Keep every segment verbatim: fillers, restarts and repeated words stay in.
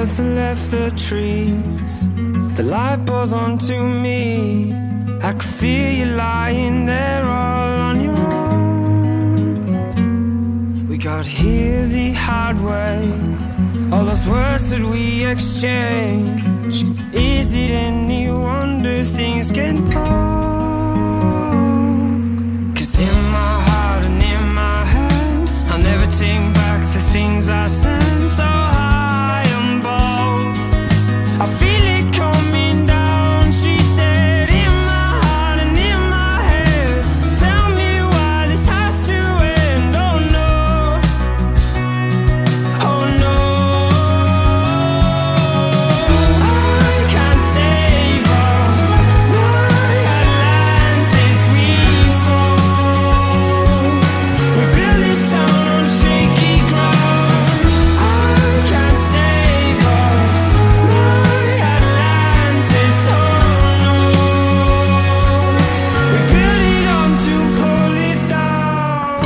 birds and left the trees. The light pours onto me. I could feel you lying there all on your own. We got here the hard way. All those words that we exchange. Is it any wonder things get cold? Cause in my heart and in my head, I'll never take back the things I said. So high and bold, I feel it coming down. She said in my heart and in my head, tell me why this has to end. Oh no, oh no, I can't save us. My Atlantis, we fall. We build this town on shaky ground. I can't save us. My Atlantis, oh no. We build it up to pull it down.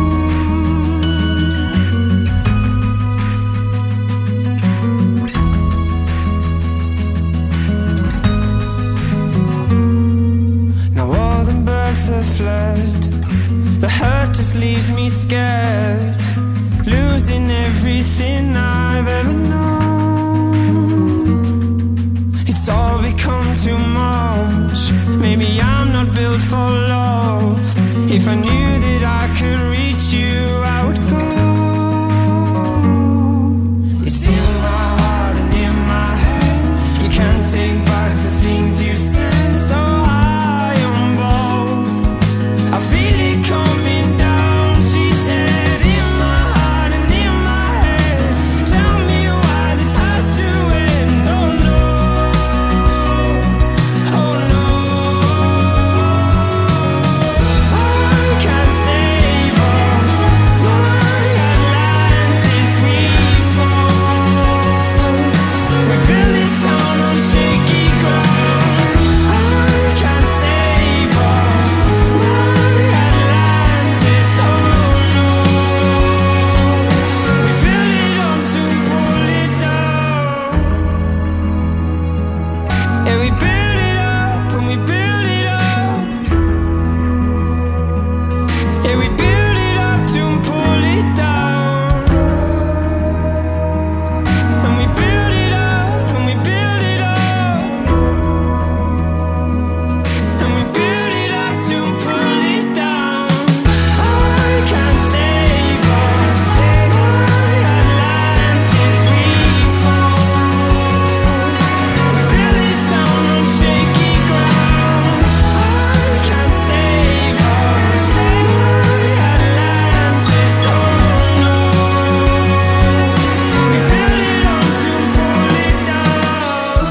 Now all the birds have fled. The hurt just leaves me scared, losing everything I've ever known. It's all become too much. Maybe I'm not built for love. If I knew that I could reach you, I would go. It's in my heart and in my head. You can't take back the things you said. So high on bold, I feel it coming down. She said in my heart and in my head, tell me why this has to end. Oh no, oh no, I can't save us. My Atlantis, we fall. We build this town on shaky ground. I can't save us. My Atlantis, oh no. We build it up to pull it down. Yeah, we build it up and we build it up. Yeah, we build it up to pull it down. And we build it up and we build it up. And we build it up to pull it down. I can't save us. My Atlantis, we fall. We build it down on shaky ground. I can't save us. My Atlantis, oh no. We build it up to pull it down.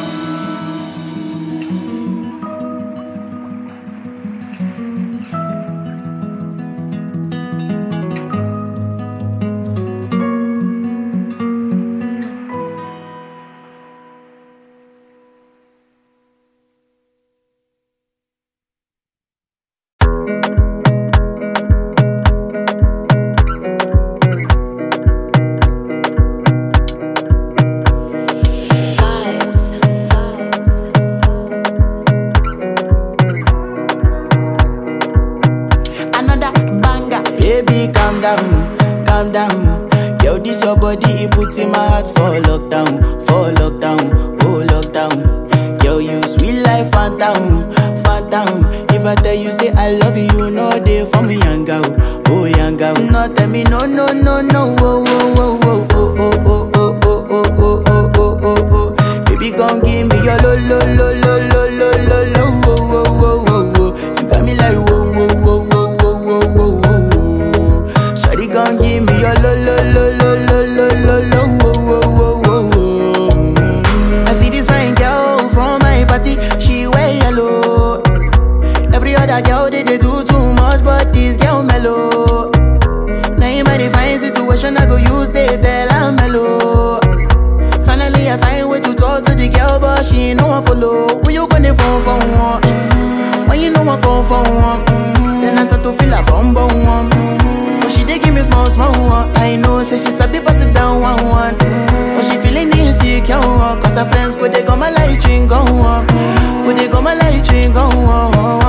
Another banger. Baby, calm down, calm down. Yo, this your body, it puts in my heart for lockdown, for lockdown, oh lockdown. Yo, you sweet life, phantom, phantom. If I tell you say I love you, you know they for me, young girl, oh young girl. No, tell me no, no, no, no, oh, oh, oh, oh, oh, oh, oh, oh, oh, oh, oh, oh, oh, oh, oh. Baby, gon' give me your lo, lo, lo, lo, lo, lo, lo, lo, oh, oh, oh, oh, oh. You got me like whoa, whoa, whoa, whoa, whoa, whoa, whoa, whoa. Shawty gon' give me your lo, lo, lo, lo, lo, lo, lo, lo, oh, oh, oh, oh, oh. I see this fine girl from my party, she wear yellow. Every other girl they, they do too much, but this girl mellow. Now in my divine situation, I go use they tell I'm mellow. Finally I find way to talk to the girl, but she ain't no one follow. Who you gonna phone for one? Mm-hmm. When you know I come for one, mm-hmm. Then I start to feel a bum bum one. Mm-hmm. But she dey give me small small one. I know say she sabi pass it down one one. Mm-hmm. But she feeling insecure. insecure, cause her friends go they go my light ring go on. Go they go my light ring go on.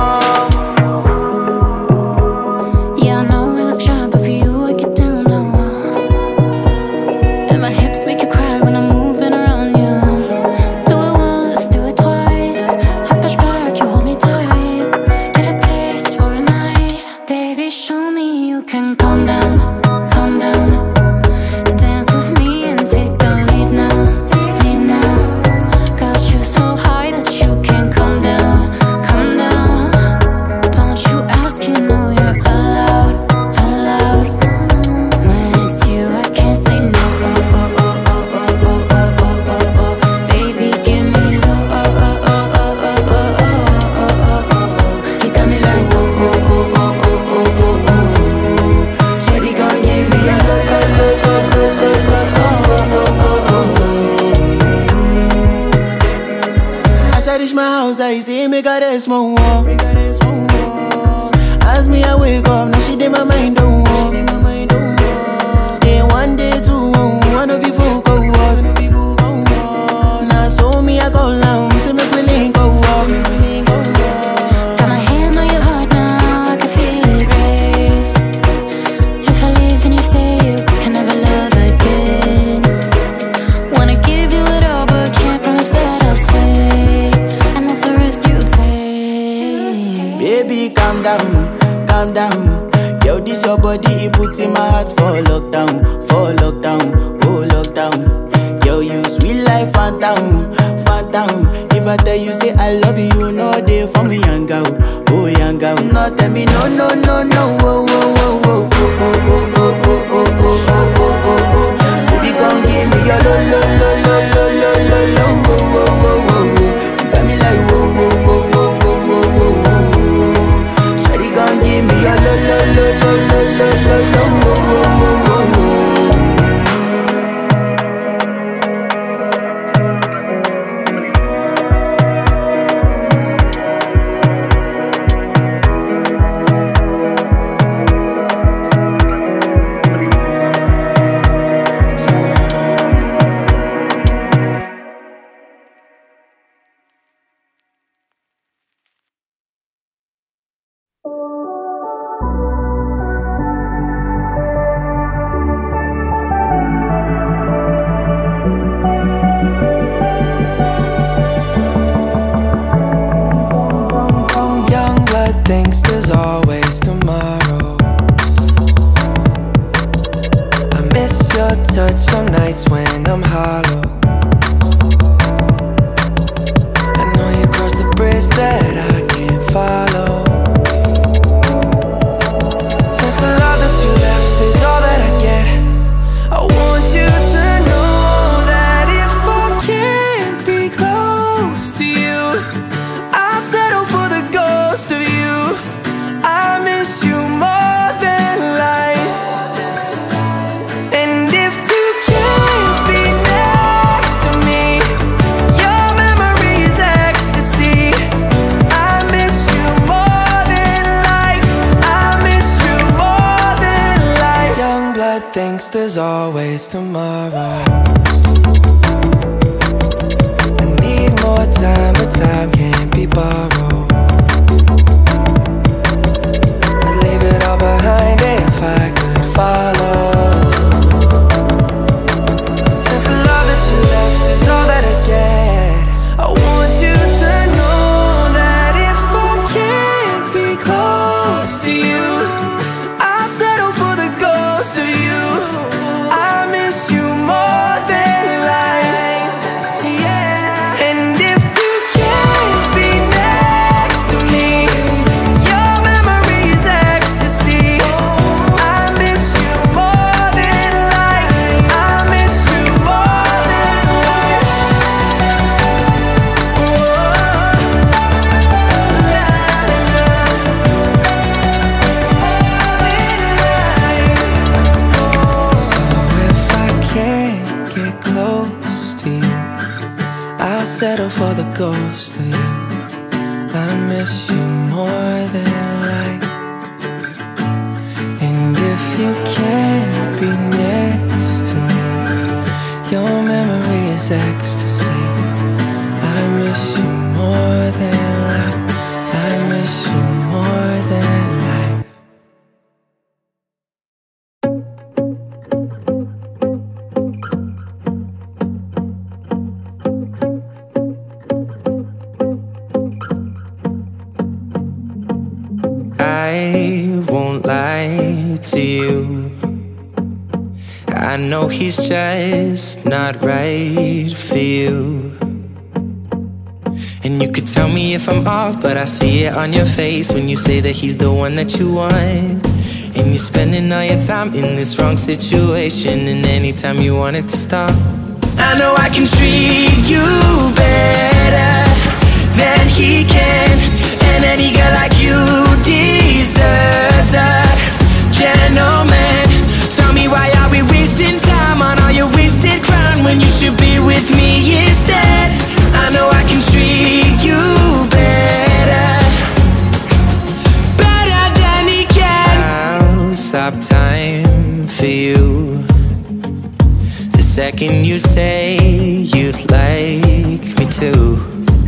Yeah, I know we look shy, but for you I get down low. And my hips make you cry when I'm moving around you. Do it once, do it twice. I push back, you hold me tight. Get a taste for a night. Baby, show me you can calm down, calm down. Dance with me and take the lead now, lead now. Got you so high that you can't come down, come down. Don't you ask, you know you're allowed, allowed. When it's you, I can't say no. Oh, oh, oh, oh, oh, oh, oh, oh, oh, oh. Baby, give me low. Oh, oh, oh, oh, oh, oh, oh, oh, oh, oh. You got me like oh, oh, oh, oh, oh, oh, oh, oh. Shawty gon' give me a low, low, low, low, low, low, low, oh, oh, oh, oh. As I reach my house, I see me got a small wall. Me got a small wall. As me I wake up, now she did my mind don't walk. Then one day two, one of you folk go was. Now so me I go down, see me willing go walk. Got my hand on your heart now, I can feel it race. If I leave, then you say you can never love again. Wanna give you it all, but can't promise that I'll stay. And that's the risk you take. Baby, calm down, calm down. Yo, this your body, it puts in my heart for lockdown, for lockdown, oh lockdown. Yo, you sweet life, phantom, phantom. If I tell you say I love you, you know they for me young girl, oh young girl. No, tell me no, no, no, no, oh, oh, oh, oh, oh, oh, oh, oh, oh, oh, oh, oh, oh, oh. Baby, come give me your lo, lo, lo, lo, lo, lo, lo, lo, oh, oh, oh, oh, oh. You got me like whoa, whoa, whoa, whoa, whoa, whoa, whoa, whoa. Shawty gon' give me your lo, lo, lo, lo, lo, lo, lo, lo, oh, oh, oh, oh, oh. Young blood thinks there's always tomorrow. I miss your touch on nights when I'm hollow. I know you crossed the bridge that I can't follow. Since the love that you left is all that I get, I want you to know that if I can't be close to you, I'll settle for the ghost of you. I miss you more than life. And if you can't be next to me, your memory is ecstasy. I miss you more than life. I miss you more than life. Young blood thinks there's always tomorrow. I need more time, but time can't be borrowed. I'd leave it all behind if I could follow. Since the love that you left is all that I get, I want you to know that if I can't be close to you, I'll settle for the ghost of you. I miss you more than life. Yeah. And if you can't be next to me, your memory is ecstasy. I miss you more than life. I miss you more than life. So if I can't get close to you, I'll settle for the ghost of you. I miss you more than life. And if you can't be next to me, your memory is is ecstasy. I miss you more than life. I miss you more than life. I won't lie to you. I know he's just not right for you. And you could tell me if I'm off, but I see it on your face when you say that he's the one that you want. And you're spending all your time in this wrong situation, and anytime you want it to stop. I know I can treat you better than he can, and any girl like you deserves a gentleman. Tell me, why are we wasting time on all your wasted crown when you should be with me instead? I know I can treat you better, better than he can. I'll stop time for you the second you say you'd like me to.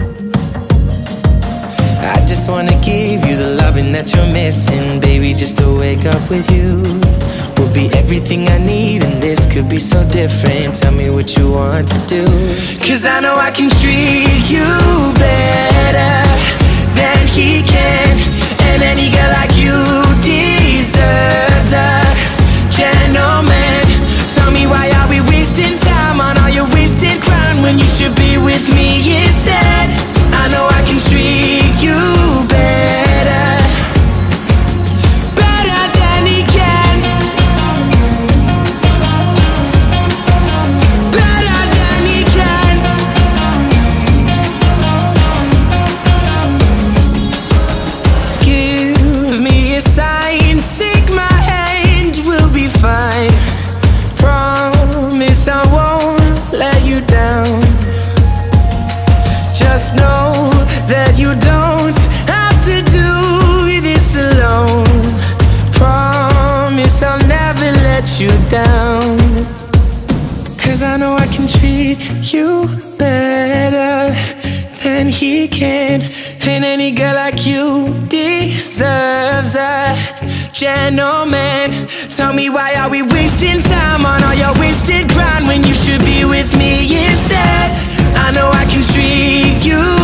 I just wanna give you the loving that you're missing, baby. Just to wake up with you will be everything I need, and this could be so different. Tell me what you want to do, 'cause I know I can treat you better than he can, and any girl like you deserves a gentleman. Tell me, why are we wasting time on all your wasted crown when you should be with me instead? I know I can treat you better, better than he can, better than he can. Give me a sign, take my hand, we'll be fine. Promise I won't let you down. Just know that you don't have to do this alone. Promise I'll never let you down, 'cause I know I can treat you better than he can, and any girl like you deserves a gentleman. Tell me, why are we wasting time on all your wasted grind when you should be with me instead? I know I can treat you